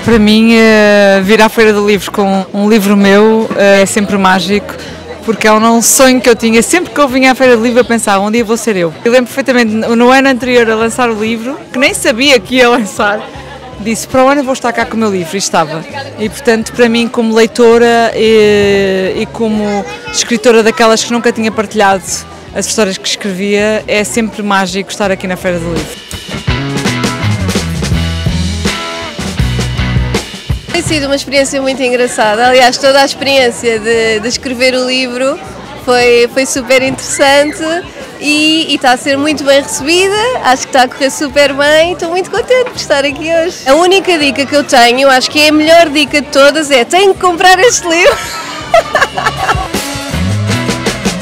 Para mim, vir à Feira do Livro com um livro meu é sempre mágico, porque é um sonho que eu tinha. Sempre que eu vinha à Feira do Livro eu pensava, um dia vou ser eu. Eu lembro perfeitamente, no ano anterior a lançar o livro, que nem sabia que ia lançar, disse, para o ano eu vou estar cá com o meu livro, e estava. E portanto, para mim, como leitora e como escritora daquelas que nunca tinha partilhado as histórias que escrevia, é sempre mágico estar aqui na Feira do Livro. Tem sido uma experiência muito engraçada. Aliás, toda a experiência de escrever o livro foi super interessante e está a ser muito bem recebida. Acho que está a correr super bem. Estou muito contente por estar aqui hoje. A única dica que eu tenho, acho que é a melhor dica de todas, é: tenho que comprar este livro.